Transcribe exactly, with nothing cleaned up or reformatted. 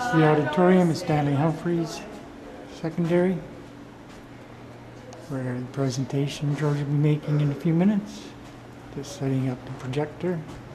This is the auditorium at Stanley Humphreys Secondary, where the presentation George will be making in a few minutes. Just setting up the projector.